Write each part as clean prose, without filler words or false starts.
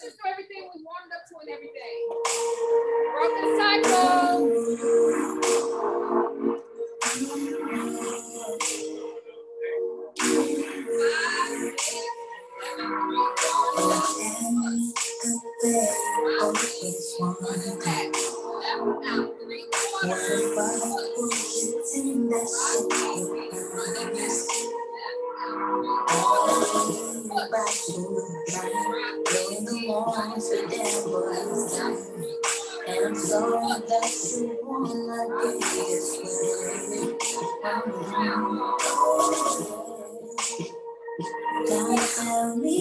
just so everything was warmed up to and everything. Broken cycle. And so that you wanna be this way. Don't tell me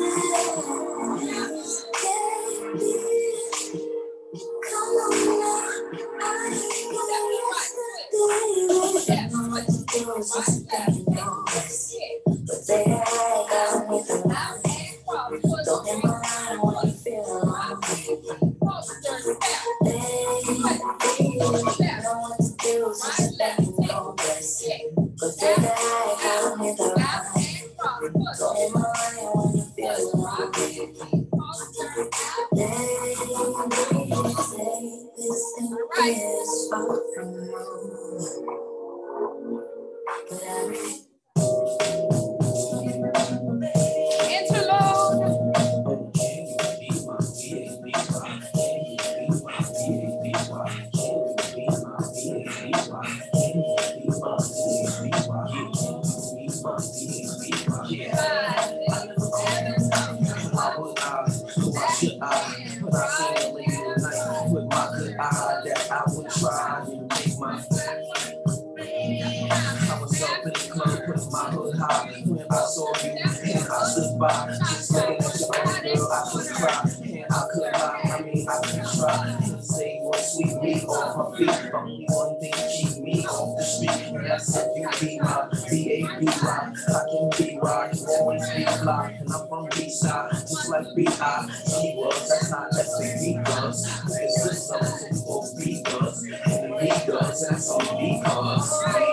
lies, baby. Come on now, I ain't gonna yesterday. All I can do is just stand on this. But they got me the line. Don't get my mind when you feel alone. Baby, know what to do is just stand on this. But they got me the line. Don't get my mind when you feel alone. They say this thing is far from wrong. But I Interlude. But I seen a lady tonight with my good eye that I would try and make my. I was up in the club putting my hood high when I saw you and I stood by, just looking at your own girl. I could cry and I could lie. I mean, I could try to say one sweet meat off my feet. Only one thing keep me off the street, and that's if you be my B.A.B. I can be right, you always be fly, and I'm from B-side, just like B.I. She was, that's not S.A.B. was. This is something for B-Bus, and the B-Bus, that's all because.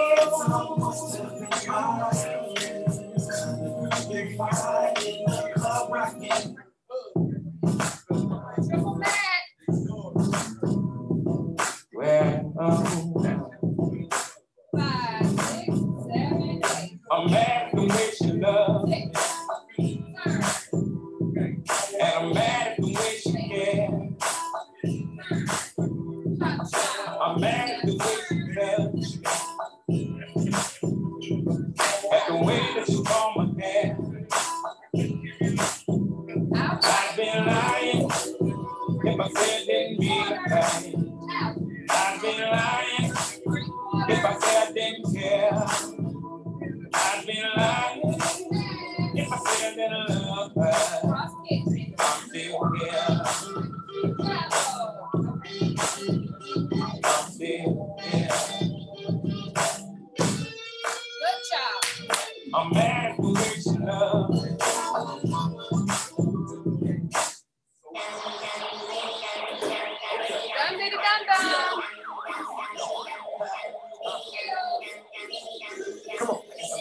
I'm mad at the way she loves me. And I'm mad at the way she cares. I'm mad at the way she feels. At the way that you comb my hair. I've been lying if I said didn't mean a thing. I've been lying if I said I didn't care. I've been lying if I said that I love her. I'm still here. I'm still here. Good job. I'm mad at the way she loves me. Dum diddy dum dum. Come on.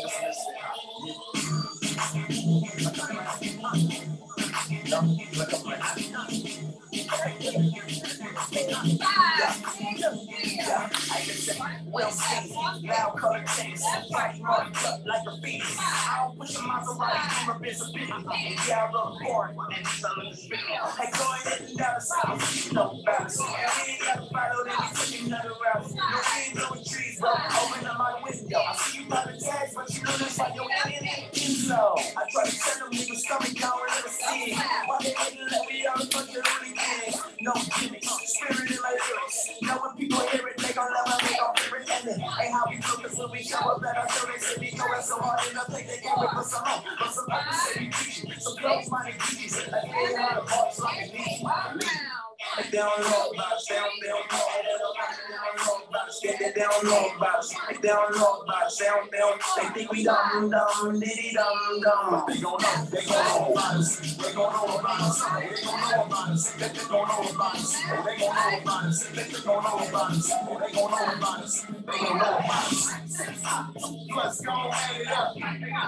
Well seen, loud color change, fight mud cut like a beast. I don't push a Maserati, never been so big. Yeah, I run hard and selling the spin. Hey, go ahead and down the south, you know about it. We ain't got to follow them, we took another route. No ain't no trees, bro. Open up my window. I see you by the tags, but you know that's why you're in it. So I try to tell them niggas stomach down and never see it. Why they hating like we are a bunch of really things? No gimmicks, spirit in my lyrics. Know when people hear it, they gon' love it, they gon' hear it. Ain't how we focus when we show up at our show. They say we going so hard and I think they can't wait for some more. But some others say we preaching, some close-minded teachers. Like they ain't how to parts like me. They don't know about us, they don't know about us, they don't know about us, they don't know about us, they think we dumb, diddy dumb. They gon' know about us, they gon' know about us, they gon' know about us, they gon' know about us, they gon' know about us, they gon' know about us, they gon' know about us, they gon' gon' know about us. They gon' know about us. Plus, go add it up.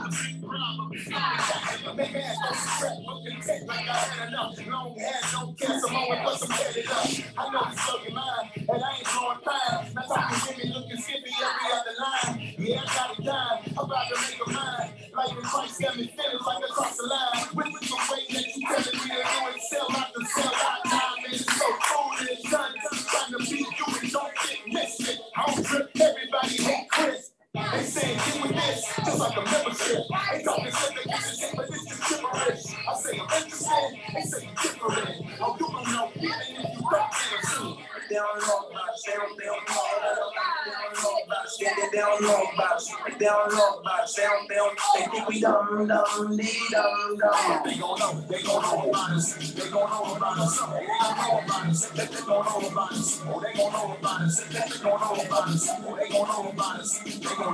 Make ass no scrap, looking tech like I had enough. Long hair, no care, some more and plus I'm headed up. I know you slow your mind, and I ain't blowing fine. Now talking to me looking skippy every other line. Yeah, I got it done, I'm about to make a mind. Like the Christ got me feeling like across the line. With the way that you telling me to do it, sell out the sell out time. Man, it's so cold and it's done. Trying to beat you and don't get missed it. I don't trip, everybody hate Chris. They say get with this, just like a membership. They talking shit, they get the shit, but this is gibberish. I say I'm interested, they say you're different. Oh, you don't know, even if you don't get a suit. They don't know about us, they don't know about us, they don't know about us, they don't know about us, they think we dumb, dee dumb. They gon' know about us, they gon' know about us, they gon' know about us, they gon' know about us, oh, they gon' know about us, they gon' know about us, oh, they gon' know about us, they gon' know.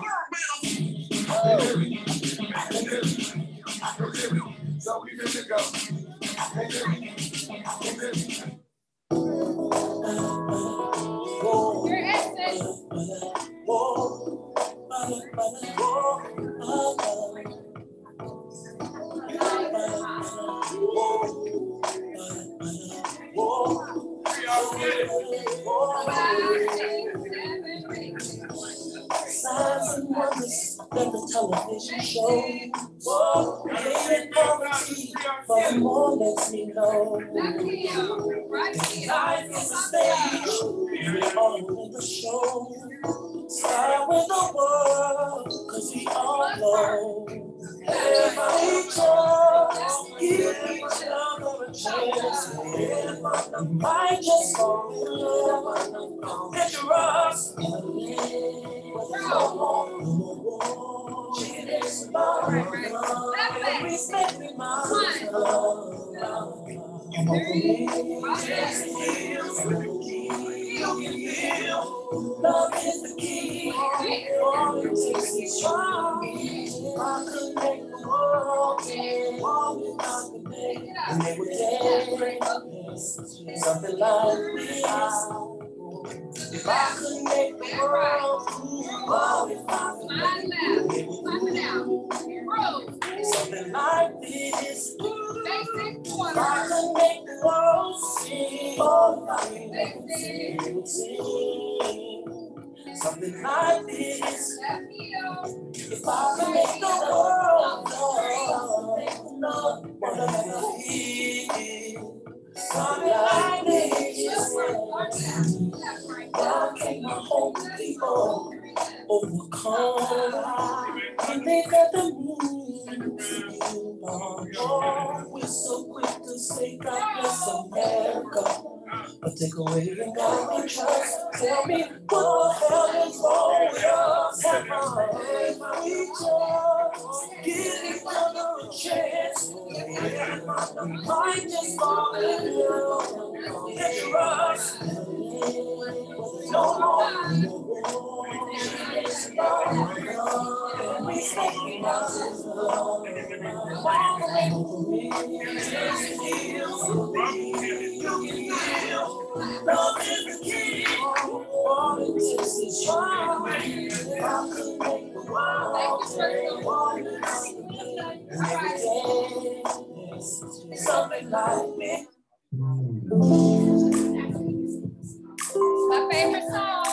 So we good to go. Your exit. Signs and wonders that the television shows. Hated poverty, but more lets me know. Life is a stage, we're all in the show. Start with the world, cause we all know. Everybody just give each other a chance. You might just fall in love. Picture us. Love is the key. All it takes is strong. I could make the world dance. All it I could make, and they would dance. Something like this. If I could make the world move, all if I could make it something like this. If I could make the world sing, all if I could make it sing. Something like this. If I could make the world know what I feel. Something like this. God came to hold people overcome. When they got the moon. Oh, we're so quick to say God bless America. But take away the God we trust. Tell me what the hell is wrong with us? We just give each other a chance. We might just fall in love. Picture us. No more. We say we love love is the key. All it takes is trying. I could make the world something like me. My favorite song.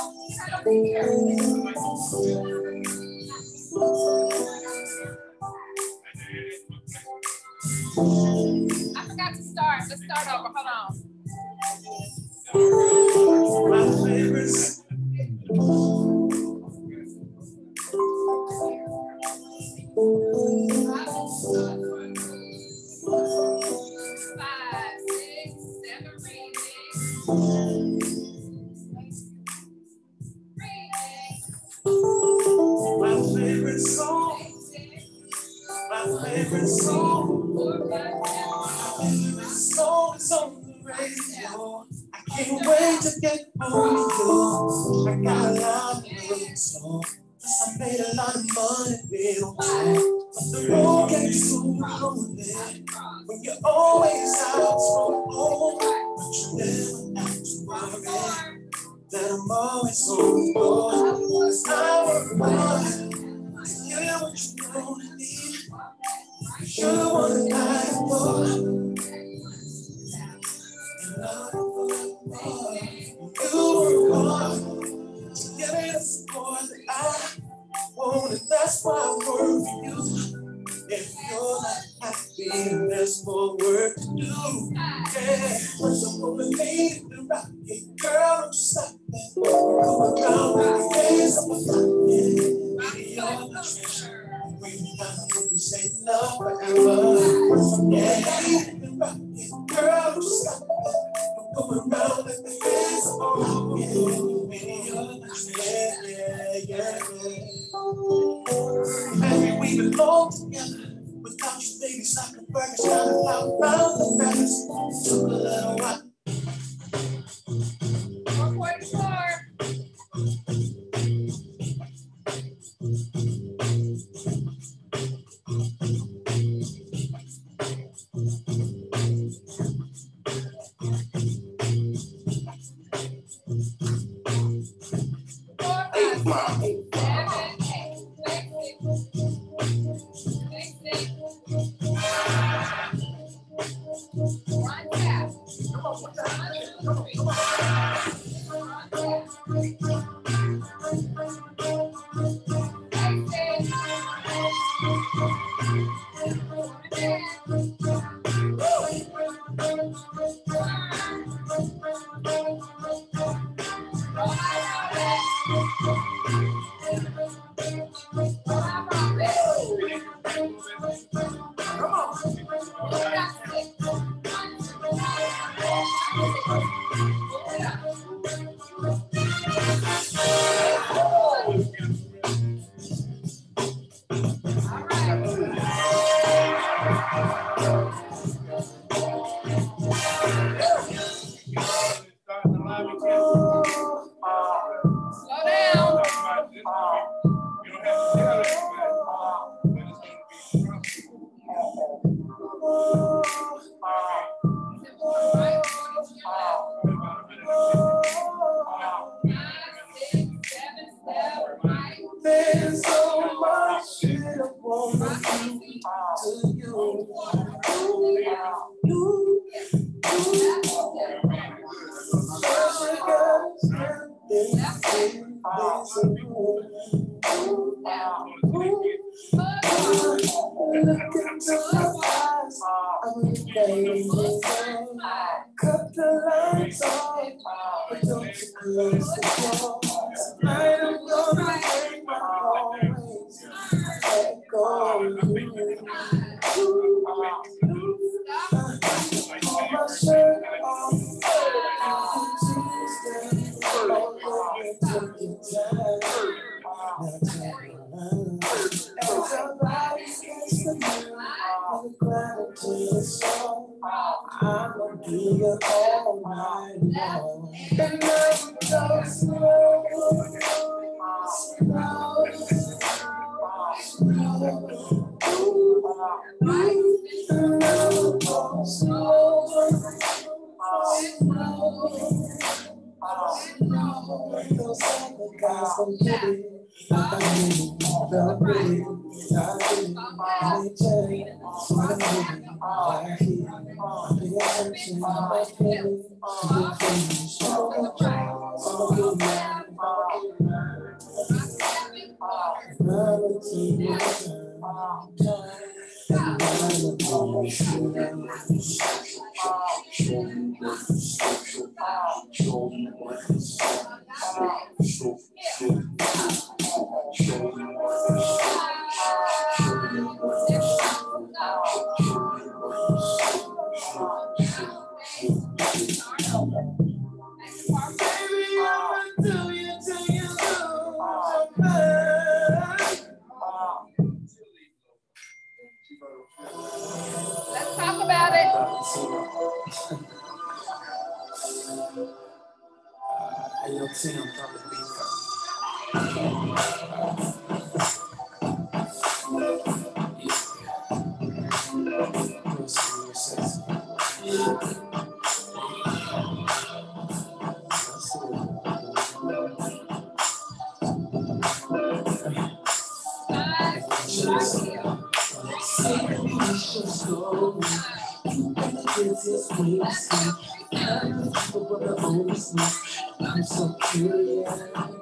I forgot to start. Let's start over. Hold on. My favorites. 5, 6, 7 reading. My favorite song. My favorite song. My favorite song is on the radio. I can't wait to get home to you. I got a lot of good songs. I made a lot of money, real bad. But the road gets so lonely when you're always out from home. But you never have to worry. that I'm always on the floor. 'Cause I work hard to get what you don't need. You're the one that I adore. And I work hard. You work hard to get me the support that I want, and that's why I work for you. If you're not happy, there's more work to do. Yeah, first I'm gonna leave the rocket, girl, don't stop it. Go around with the face of my pocket. You're the treasure. We got to say love forever. Yeah, leave the rocket, girl, don't stop it. Go around with the face of my pocket. You're the treasure. Yeah. Baby, we belong together. Without you, baby, it's like a burger shot out around the feathers. Took a little while. 144. There's so much shit I wanna do to you. Cut the lights off, but don't you close the door. Tonight I'm gonna make my always let go of you. Pull my shirt off, Tuesday, take your time. Now turn around. As our bodies catch the moon, on the ground to the song, I'ma be your all night long. And now we go slow, those other guys don't get it. I Let's talk about it. Hey, yo, Tim, drop the beat first. story. You better get this way to see. I'm the only I'm so curious.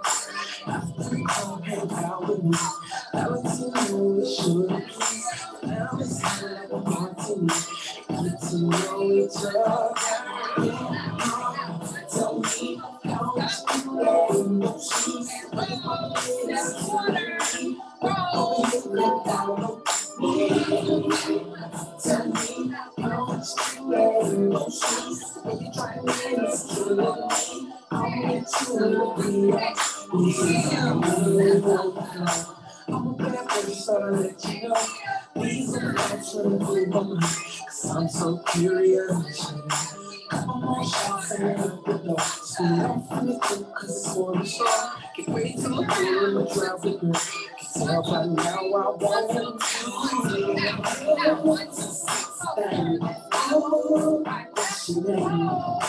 Come hang out with me. I like to know it should be. Now it's like a part to me. Get to know each other. Tell me how much you love emotions. Tell me how much you love emotions. When you try to win this killing me, I'll get you in the beat. I'm a bad boy, so I'll let you know. These are the thoughts that I'm doing my mind. Cause I'm so curious. Come on, shots and out the door. Sweet, I'm finna do cause it's for the show. Get ready to look cool and drive the girl. Can tell by now I want to what's your name?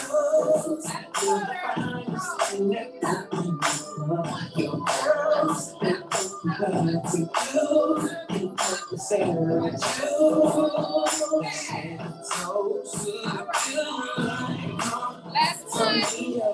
Your girls, they're open to you. You have to say that you. So sweet. Last one.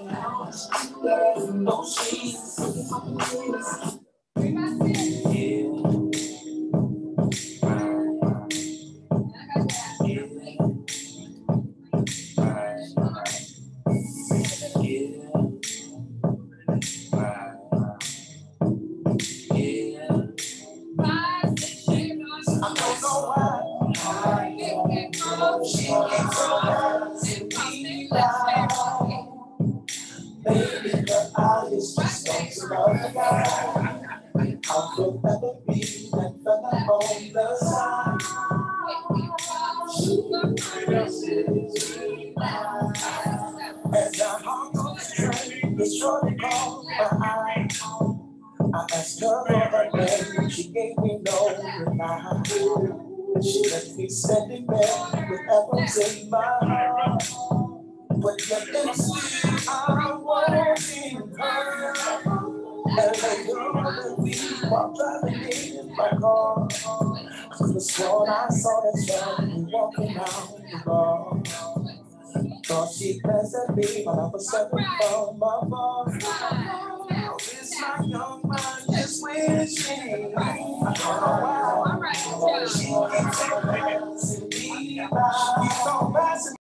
Baby, the eyes just don't survive. How could ever be that fella on the side? As I hung on the train, the shorty called my eye. I asked her for her name, she gave me no reply. She left me standing there with apples in my heart. But yet and still I'm wanting her. And later on the week while driving in my car, I could have sworn I saw that family walking out the bar. Thought she glanced at me while I was stepping from my bar. Now this my young mind just wishing. I don't know why. She keeps on passing me by. She keeps on passing